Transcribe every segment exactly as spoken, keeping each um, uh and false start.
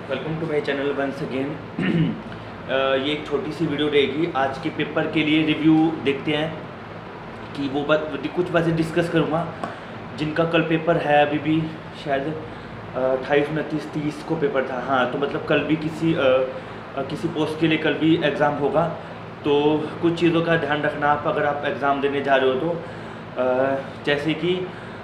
Welcome to my channel once again. ये एक छोटी सी वीडियो रहेगी। आज के पेपर के लिए रिव्यू देखते हैं कि वो बात कुछ बातें डिस्कस करूँगा जिनका कल पेपर है। अभी भी शायद अट्ठाईस उनतीस तीस को पेपर था। हाँ, तो मतलब कल भी किसी आ, आ, किसी पोस्ट के लिए कल भी एग्ज़ाम होगा। तो कुछ चीज़ों का ध्यान रखना आप अगर आप एग्ज़ाम देने जा रहे हो तो आ, जैसे कि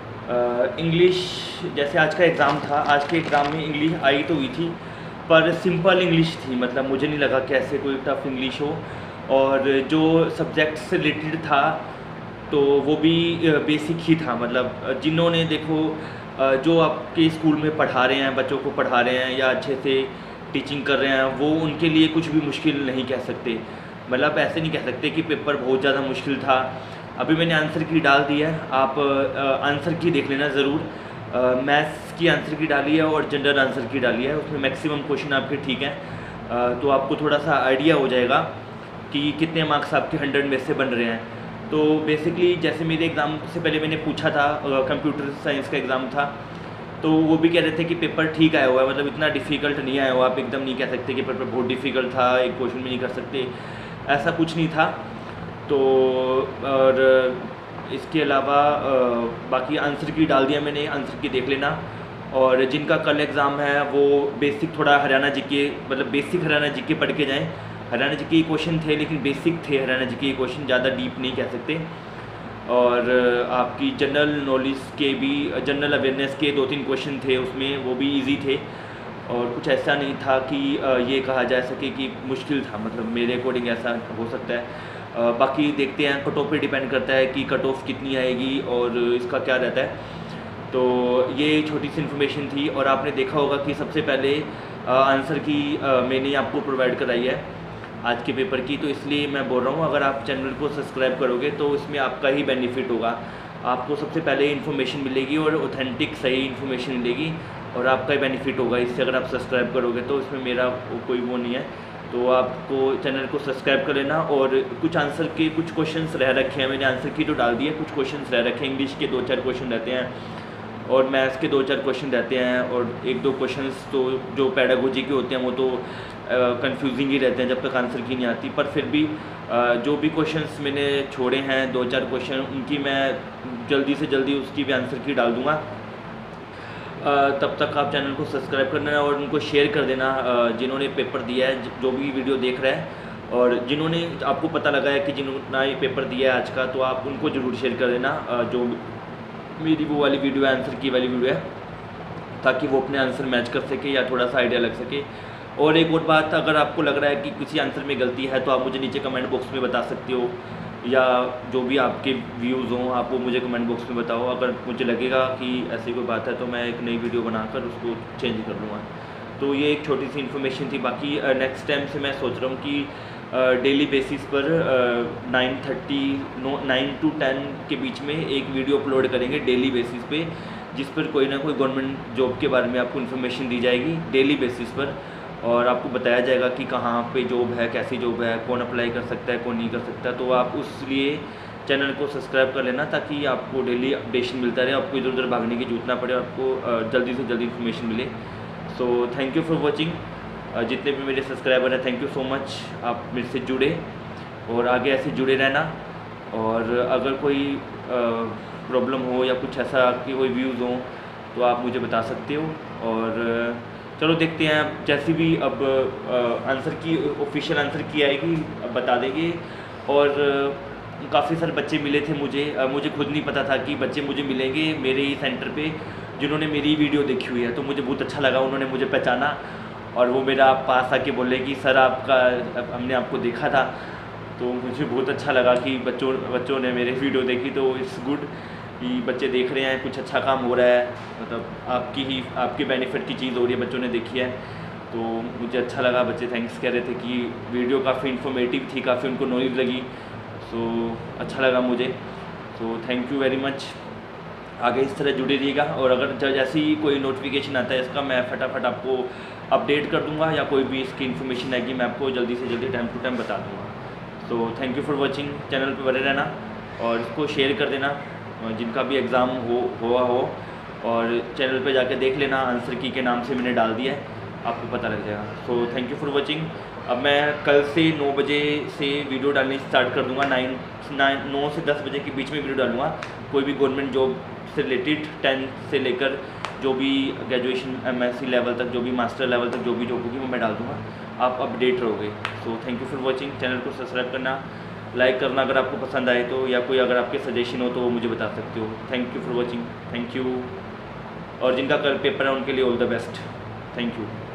इंग्लिश, जैसे आज का एग्ज़ाम था। आज के एग्ज़ाम में इंग्लिश आई तो हुई थी पर सिंपल इंग्लिश थी। मतलब मुझे नहीं लगा कि ऐसे कोई टफ इंग्लिश हो। और जो सब्जेक्ट से रिलेटेड था तो वो भी बेसिक ही था। मतलब जिन्होंने देखो जो आपके स्कूल में पढ़ा रहे हैं, बच्चों को पढ़ा रहे हैं या अच्छे से टीचिंग कर रहे हैं, वो उनके लिए कुछ भी मुश्किल नहीं कह सकते। मतलब ऐसे नहीं कह सकते कि पेपर बहुत ज़्यादा मुश्किल था। अभी मैंने आंसर की डाल दी है, आप आंसर की देख लेना ज़रूर। मैथ्स की आंसर की डाली है और जनरल आंसर की डाली है। उसमें मैक्सिमम क्वेश्चन आपके ठीक हैं, तो आपको थोड़ा सा आइडिया हो जाएगा कि कितने मार्क्स आपके हंड्रेड में से बन रहे हैं। तो बेसिकली जैसे मेरे एग्ज़ाम से पहले मैंने पूछा था, कंप्यूटर साइंस का एग्ज़ाम था, तो वो भी कह रहे थे कि पेपर ठीक आया हुआ है। मतलब इतना डिफ़िकल्ट नहीं आया हुआ। आप एकदम नहीं कह सकते कि पेपर बहुत डिफ़िकल्ट था, एक क्वेश्चन भी नहीं कर सकते, ऐसा कुछ नहीं था। तो और इसके अलावा बाकी आंसर की डाल दिया मैंने, आंसर की देख लेना। और जिनका कल एग्ज़ाम है वो बेसिक थोड़ा हरियाणा जीके, मतलब बेसिक हरियाणा जीके पढ़ के जाएं। हरियाणा जीके क्वेश्चन थे लेकिन बेसिक थे हरियाणा जीके क्वेश्चन, ज़्यादा डीप नहीं कह सकते। और आपकी जनरल नॉलेज के भी, जनरल अवेयरनेस के दो तीन क्वेश्चन थे उसमें, वो भी इजी थे। और कुछ ऐसा नहीं था कि ये कहा जा सके कि मुश्किल था। मतलब मेरे अकॉर्डिंग ऐसा हो सकता है। बाकी देखते हैं, कट ऑफ पे डिपेंड करता है कि कट ऑफ कितनी आएगी और इसका क्या रहता है। तो ये छोटी सी इन्फॉर्मेशन थी। और आपने देखा होगा कि सबसे पहले आंसर की मैंने आपको प्रोवाइड कराई है आज के पेपर की। तो इसलिए मैं बोल रहा हूँ, अगर आप चैनल को सब्सक्राइब करोगे तो इसमें आपका ही बेनिफिट होगा। आपको सबसे पहले इन्फॉर्मेशन मिलेगी और ऑथेंटिक सही इन्फॉर्मेशन मिलेगी और आपका ही बेनिफिट होगा इससे। अगर आप सब्सक्राइब करोगे तो इसमें मेरा कोई वो नहीं है। तो आपको चैनल को सब्सक्राइब कर लेना। और कुछ आंसर के कुछ क्वेश्चंस रह रखे हैं, मैंने आंसर की तो डाल दी है, कुछ क्वेश्चंस रह रखे हैं। इंग्लिश के दो चार क्वेश्चन रहते हैं और मैथ्स के दो चार क्वेश्चन रहते हैं। और एक दो क्वेश्चंस तो जो पैडागोजी के होते हैं वो तो कंफ्यूजिंग ही रहते हैं जब तक आंसर की नहीं आती। पर फिर भी आ, जो भी क्वेश्चंस मैंने छोड़े हैं, दो चार क्वेश्चन, उनकी मैं जल्दी से जल्दी उसकी भी आंसर की डाल दूँगा। तब तक आप चैनल को सब्सक्राइब करना और उनको शेयर कर देना जिन्होंने पेपर दिया है, जो भी वीडियो देख रहा है। और जिन्होंने, आपको पता लगा है कि जिन्होंने ये पेपर दिया है आज का, तो आप उनको ज़रूर शेयर कर देना जो मेरी वो वाली वीडियो है, आंसर की वाली वीडियो है, ताकि वो अपने आंसर मैच कर सके या थोड़ा सा आइडिया लग सके। और एक और बात, अगर आपको लग रहा है कि किसी आंसर में गलती है तो आप मुझे नीचे कमेंट बॉक्स में बता सकते हो, या जो भी आपके व्यूज़ हों आप वो मुझे कमेंट बॉक्स में बताओ। अगर मुझे लगेगा कि ऐसी कोई बात है तो मैं एक नई वीडियो बनाकर उसको चेंज कर लूँगा। तो ये एक छोटी सी इन्फॉर्मेशन थी। बाकी नेक्स्ट टाइम से मैं सोच रहा हूँ कि डेली बेसिस पर nine thirty no nine to ten के बीच में एक वीडियो अपलोड करेंगे डेली बेसिस पे, जिस पर कोई ना कोई गवर्नमेंट जॉब के बारे में आपको इन्फॉर्मेशन दी जाएगी डेली बेसिस पर। और आपको बताया जाएगा कि कहाँ पे जॉब है, कैसी जॉब है, कौन अप्लाई कर सकता है, कौन नहीं कर सकता। तो आप उस लिए चैनल को सब्सक्राइब कर लेना ताकि आपको डेली अपडेशन मिलता रहे, आपको इधर उधर भागने की जरूरत ना पड़े, आपको जल्दी से जल्दी इन्फॉर्मेशन मिले। So thank you for watching. जितने भी मेरे सब्सक्राइबर हैं, थैंक यू सो मच, आप मेरे से जुड़े और आगे ऐसे जुड़े रहना। और अगर कोई प्रॉब्लम हो या कुछ ऐसा कि कोई व्यूज़ हो तो आप मुझे बता सकते हो। और चलो देखते हैं, जैसी भी अब आंसर की ऑफिशियल आंसर की आएगी अब बता देंगे। और काफ़ी सारे बच्चे मिले थे मुझे, मुझे खुद नहीं पता था कि बच्चे मुझे मिलेंगे मेरे ही सेंटर पे जिन्होंने मेरी वीडियो देखी हुई है। तो मुझे बहुत अच्छा लगा, उन्होंने मुझे पहचाना और वो मेरा पास आके बोले कि सर आपका, हमने आपको देखा था। तो मुझे बहुत अच्छा लगा कि बच्चों बच्चों ने मेरी वीडियो देखी। तो इट्स गुड कि बच्चे देख रहे हैं, कुछ अच्छा काम हो रहा है, मतलब आपकी ही आपके बेनिफिट की चीज़ हो रही है, बच्चों ने देखी है। तो मुझे अच्छा लगा, बच्चे थैंक्स कह रहे थे कि वीडियो काफ़ी इन्फॉर्मेटिव थी, काफ़ी उनको नॉलेज लगी। सो अच्छा लगा मुझे। So thank you very much. आगे इस तरह जुड़े रहिएगा। और अगर जैसे ही कोई नोटिफिकेशन आता है इसका, मैं फटाफट आपको अपडेट कर दूँगा, या कोई भी इसकी इन्फॉर्मेशन आएगी मैं आपको जल्दी से जल्दी टाइम टू टाइम बता दूँगा। So thank you for watching. Channel पर बने रहना और इसको शेयर कर देना जिनका भी एग्ज़ाम हो हुआ हो। और चैनल पे जाके देख लेना, आंसर की के नाम से मैंने डाल दिया है। आपको पता लग जाएगा। So thank you for watching. अब मैं कल से नौ बजे से वीडियो डालनी स्टार्ट कर दूंगा। नाइन नाइन नौ से दस बजे के बीच में वीडियो डालूंगा, कोई भी गवर्नमेंट जॉब से रिलेटेड, टेंथ से लेकर जो भी ग्रेजुएशन एमएससी लेवल तक, जो भी मास्टर लेवल तक जो भी जॉब होगी वो मैं डाल दूंगा, आप अपडेट रहोगे। So thank you for watching. Channel को सब्सक्राइब करना, लाइक करना अगर आपको पसंद आए तो, या कोई अगर आपके सजेशन हो तो वो मुझे बता सकते हो। Thank you for watching. Thank you. और जिनका कल पेपर है उनके लिए all the best. Thank you.